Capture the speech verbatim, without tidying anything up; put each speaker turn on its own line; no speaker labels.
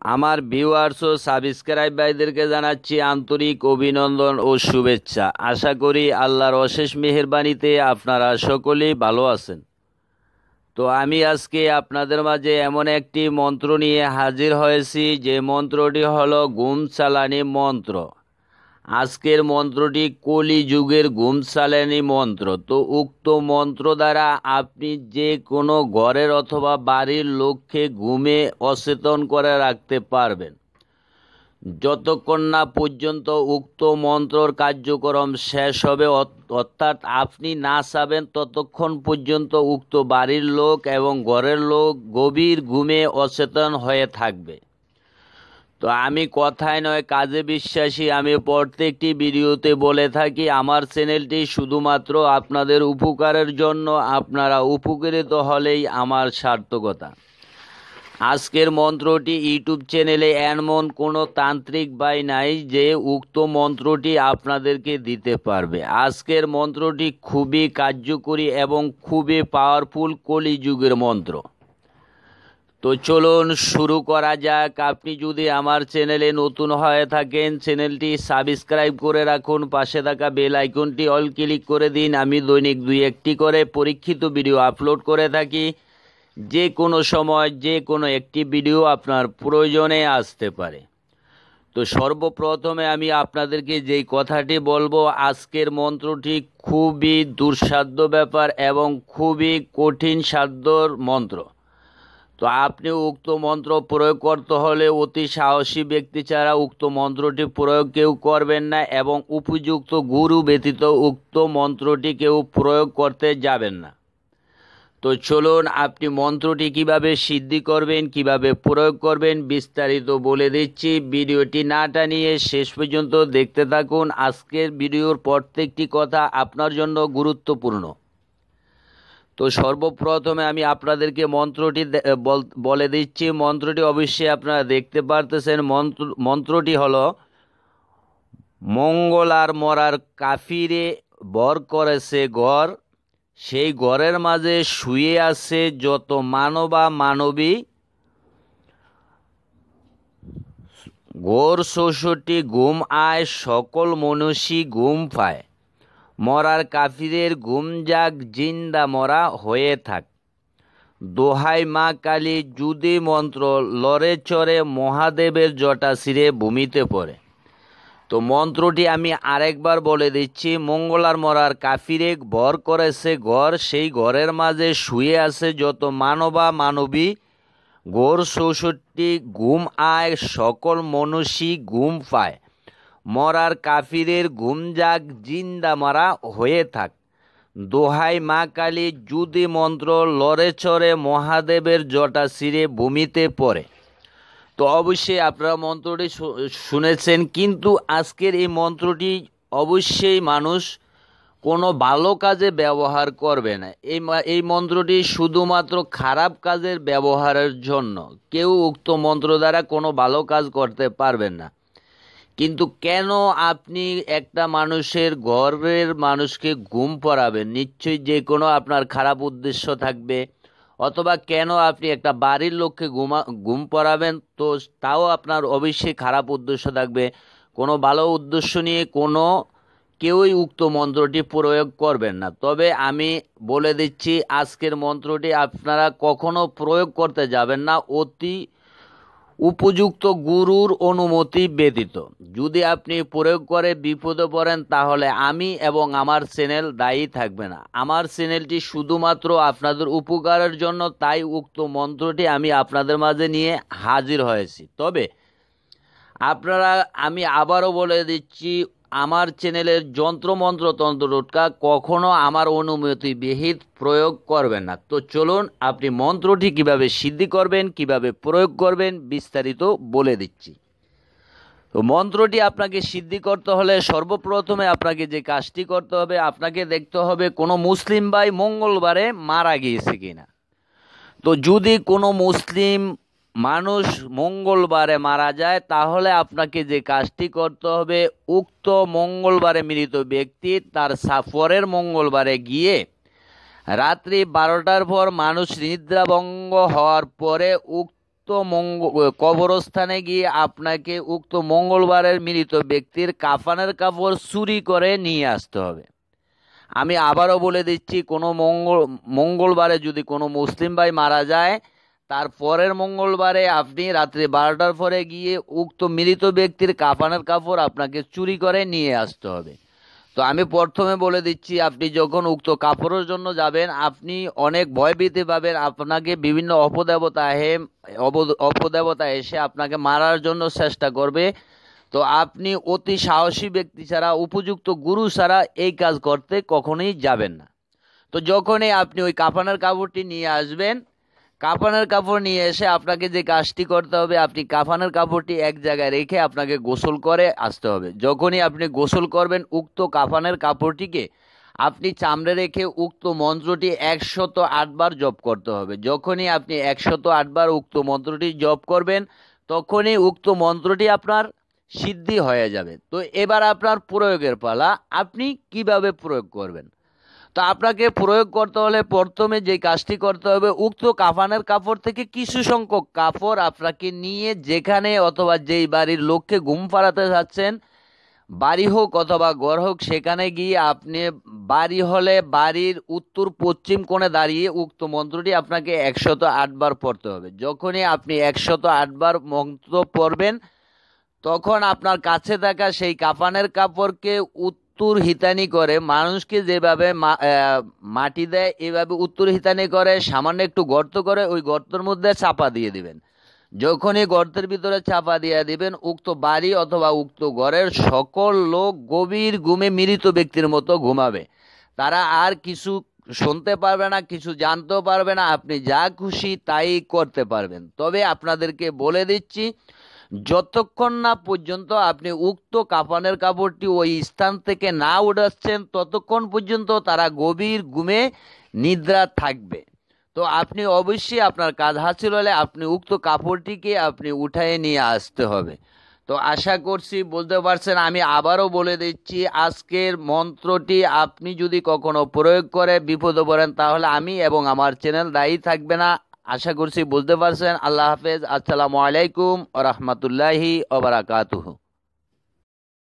আমার ভিউয়ার্স ও সাবস্ক্রাইব ভাইদেরকে জানাচ্ছি আন্তরিক অভিনন্দন ও শুভেচ্ছা। আশা করি আল্লাহর অশেষ মেহেরবানিতে আপনারা সকলেই ভালো আছেন। তো আমি আজকে আপনাদের মাঝে এমন একটি মন্ত্র নিয়ে হাজির হয়েছি, যে মন্ত্রটি হলো ঘুম চালানি মন্ত্র। আজকের মন্ত্রটি কলি যুগের ঘুম চালানি মন্ত্র। তো উক্ত মন্ত্র দ্বারা আপনি যে কোনো ঘরের অথবা বাড়ির লোককে ঘুমে অচেতন করে রাখতে পারবেন, যতক্ষণ না পর্যন্ত উক্ত মন্ত্রর কার্যক্রম শেষ হবে, অর্থাৎ আপনি না চাবেন ততক্ষণ পর্যন্ত উক্ত বাড়ির লোক এবং ঘরের লোক গভীর ঘুমে অচেতন হয়ে থাকবে। তো আমি কথায় নয় কাজে বিশ্বাসী। আমি প্রত্যেকটি ভিডিওতে বলে থাকি আমার চ্যানেলটি শুধুমাত্র আপনাদের উপকারের জন্য, আপনারা উপকৃত হলেই আমার সার্থকতা। আজকের মন্ত্রটি ইউটিউব চ্যানেলে এমন কোনো তান্ত্রিক ভাই নাই যে উক্ত মন্ত্রটি আপনাদেরকে দিতে পারবে। আজকের মন্ত্রটি খুবই কার্যকরী এবং খুবই পাওয়ারফুল কলিযুগের মন্ত্র। তো চলুন শুরু করা যাক। আপনি যদি আমার চ্যানেলে নতুন হয়ে থাকেন, চ্যানেলটি সাবস্ক্রাইব করে রাখুন, পাশে থাকা বেল আইকনটি অল ক্লিক করে দিন। আমি দৈনিক দুই একটি করে পরীক্ষিত ভিডিও আপলোড করে থাকি। যে কোনো সময় যে কোনো একটি ভিডিও আপনার প্রয়োজনে আসতে পারে। তো সর্বপ্রথমে আমি আপনাদেরকে যেই কথাটি বলবো, আজকের মন্ত্রটি খুবই দুঃসাধ্য ব্যাপার এবং খুবই কঠিন সাধ্যর মন্ত্র। তো আপনি উক্ত মন্ত্র প্রয়োগ করতে হলে অতি সাহসী ব্যক্তি ছাড়া উক্ত মন্ত্রটি প্রয়োগ কেউ করবেন না, এবং উপযুক্ত গুরু ব্যতীত উক্ত মন্ত্রটি কেউ প্রয়োগ করতে যাবেন না। তো চলুন আপনি মন্ত্রটি কিভাবে সিদ্ধি করবেন, কিভাবে প্রয়োগ করবেন বিস্তারিত বলে দিচ্ছি। ভিডিওটি না টানিয়ে শেষ পর্যন্ত দেখতে থাকুন। আজকের ভিডিওর প্রত্যেকটি কথা আপনার জন্য গুরুত্বপূর্ণ। তো সর্বপ্রথমে আমি আপনাদেরকে মন্ত্রটি বলে দিচ্ছি। মন্ত্রটি অবশ্যই আপনারা দেখতে পারতেছেন। মন্ত্র মন্ত্রটি হলো, মঙ্গল আর মরার কাফিরে বর করেছে ঘর, সেই ঘরের মাঝে শুয়ে আছে যত মানবা মানবী, ঘোর চৌষট্টি ঘুম আয় সকল মনুষ্যী ঘুম পায়, মরার কাফিরের ঘুম যাক জিন্দা মরা হয়ে থাক, দোহাই মা কালী যদি মন্ত্র লড়ে চড়ে মহাদেবের জটা ছিঁড়ে ভূমিতে পড়ে। তো মন্ত্রটি আমি আরেকবার বলে দিচ্ছি। মঙ্গলার মরার কাফিরে ভর করেছে ঘর, সেই ঘরের মাঝে শুয়ে আছে যত মানবা মানবী, ঘোর চৌষট্টি ঘুম আয় সকল মনুষ্যী ঘুম পায়, মরার কাফিরের ঘুম যাক জিন্দা মারা হয়ে থাক, দোহাই মা কালী যদি মন্ত্র লড়ে চড়ে মহাদেবের জটা ছিঁড়ে ভূমিতে পড়ে। তো অবশ্যই আপনারা মন্ত্রটি শুনেছেন, কিন্তু আজকের এই মন্ত্রটি অবশ্যই মানুষ কোনো ভালো কাজে ব্যবহার করবে না। এই এই মন্ত্রটি শুধুমাত্র খারাপ কাজের ব্যবহারের জন্য। কেউ উক্ত মন্ত্র দ্বারা কোনো ভালো কাজ করতে পারবেন না। কিন্তু কেন আপনি একটা মানুষের ঘরের মানুষকে ঘুম পড়াবেন? নিশ্চয়ই যে কোনো আপনার খারাপ উদ্দেশ্য থাকবে, অথবা কেন আপনি একটা বাড়ির লোককে ঘুমা ঘুম পড়াবেন, তো তাও আপনার অবশ্যই খারাপ উদ্দেশ্য থাকবে। কোনো ভালো উদ্দেশ্য নিয়ে কোনো কেউই উক্ত মন্ত্রটি প্রয়োগ করবেন না। তবে আমি বলে দিচ্ছি, আজকের মন্ত্রটি আপনারা কখনো প্রয়োগ করতে যাবেন না অতি উপযুক্ত গুরুর অনুমতি ব্যতীত। যদি আপনি প্রয়োগ করে বিপদে পড়েন তাহলে আমি এবং আমার চ্যানেল দায়ী থাকবে না। আমার চ্যানেলটি শুধুমাত্র আপনাদের উপকারের জন্য, তাই উক্ত মন্ত্রটি আমি আপনাদের মাঝে নিয়ে হাজির হয়েছি। তবে আপনারা, আমি আবারও বলে দিচ্ছি, আমার চ্যানেলের যন্ত্রমন্ত্র তন্ত্র টোটকা কখনো আমার অনুমতি বিহিত প্রয়োগ করবেন না। তো চলুন আপনি মন্ত্রটি কিভাবে সিদ্ধি করবেন, কিভাবে প্রয়োগ করবেন বিস্তারিত বলে দিচ্ছি। তো মন্ত্রটি আপনাকে সিদ্ধি করতে হলে সর্বপ্রথমে আপনাকে যে কাজটি করতে হবে, আপনাকে দেখতে হবে কোনো মুসলিম ভাই মঙ্গলবারে মারা গিয়েছে কিনা। তো যদি কোনো মুসলিম মানুষ মঙ্গলবারে মারা যায়, তাহলে আপনাকে যে কাজটি করতে হবে, উক্ত মঙ্গলবারে মৃত ব্যক্তি তার পরের মঙ্গলবারে গিয়ে রাত্রি বারোটার পর মানুষ নিদ্রাভঙ্গ হওয়ার পরে উক্ত উক্ত মঙ্গল কবরস্থানে গিয়ে আপনাকে উক্ত মঙ্গলবারের মৃত ব্যক্তির কাফনের কাপড় চুরি করে নিয়ে আসতে হবে। আমি আবারও বলে দিচ্ছি, কোনো মঙ্গল মঙ্গলবারে যদি কোনো মুসলিম ভাই মারা যায়, তার পরের মঙ্গলবারে আপনি রাত্রি বারোটার পরে গিয়ে উক্ত মৃত ব্যক্তির কাফনের কাপড় আপনাকে চুরি করে নিয়ে আসতে হবে। তো আমি প্রথমে বলে দিচ্ছি, আপনি যখন উক্ত কাপড়ের জন্য যাবেন, আপনি অনেক ভয়ভীতি পাবেন। আপনাকে বিভিন্ন অপদেবতা হে অপদেবতা এসে আপনাকে মারার জন্য চেষ্টা করবে। তো আপনি অতি সাহসী ব্যক্তি ছাড়া, উপযুক্ত গুরু ছাড়া এই কাজ করতে কখনোই যাবেন না। তো যখনই আপনি ওই কাফনের কাপড়টি নিয়ে আসবেন, কাফনের কাপড় নিয়ে এসে আপনাকে যে কাজটি করতে হবে, আপনি কাফনের কাপড়টি এক জায়গায় রেখে আপনাকে গোসল করে আসতে হবে। যখনই আপনি গোসল করবেন, উক্ত কাফনের কাপড়টিকে আপনি চামড়ে রেখে উক্ত মন্ত্রটি একশত আটবার জপ করতে হবে। যখনই আপনি একশত আটবার উক্ত মন্ত্রটি জপ করবেন, তখনই উক্ত মন্ত্রটি আপনার সিদ্ধি হয়ে যাবে। তো এবার আপনার প্রয়োগের পালা। আপনি কিভাবে প্রয়োগ করবেন? তো আপনাকে প্রয়োগ করতে হলে প্রথমে যে কাজটি করতে হবে, উক্ত কাফনের কাপড় থেকে কিছু সংখ্যক কাপড় আপনাকে নিয়ে যেখানে অথবা যেই বাড়ির লোককে ঘুম পাড়াতে যাচ্ছেন, বাড়ি হোক অথবা ঘর হোক, সেখানে গিয়ে আপনি বাড়ি হলে বাড়ির উত্তর পশ্চিম কোণে দাঁড়িয়ে উক্ত মন্ত্রটি আপনাকে একশত আটবার পড়তে হবে। যখনই আপনি একশত আটবার মন্ত্র পড়বেন, তখন আপনার কাছে থাকা সেই কাফনের কাপড়কে উত্তর হিতানি করে, মানুষকে যেভাবে মাটি দেয় এভাবে উত্তর হিতানি করে সামান্য একটু গর্ত করে ওই গর্তের মধ্যে চাপা দিয়ে দিবেন। যখনই গর্তের ভিতরে চাপা দিয়ে দিবেন, উক্ত বাড়ি অথবা উক্ত ঘরের সকল লোক গভীর ঘুমে মৃত ব্যক্তির মতো ঘুমাবে। তারা আর কিছু শুনতে পারবে না, কিছু জানতেও পারবে না। আপনি যা খুশি তাই করতে পারবেন। তবে আপনাদেরকে বলে দিচ্ছি, যতক্ষণ না পর্যন্ত আপনি উক্ত কাফনের কাপড়টি ওই স্থান থেকে না উঠাচ্ছেন, ততক্ষণ পর্যন্ত তারা গভীর ঘুমে নিদ্রা থাকবে। তো আপনি অবশ্যই আপনার কাজ হাসিল হলে আপনি উক্ত কাপড়টিকে আপনি উঠায়ে নিয়ে আসতে হবে। তো আশা করছি বলতে পারছেন। আমি আবারও বলে দিচ্ছি, আজকের মন্ত্রটি আপনি যদি কখনো প্রয়োগ করে বিপদে পড়েন, তাহলে আমি এবং আমার চ্যানেল দায়ী থাকবে না। আশা করছি বুঝতে পারছেন। আল্লাহ হাফেজ। আসসালামু আলাইকুম ওয়া রাহমাতুল্লাহি ওয়া বারাকাতুহু।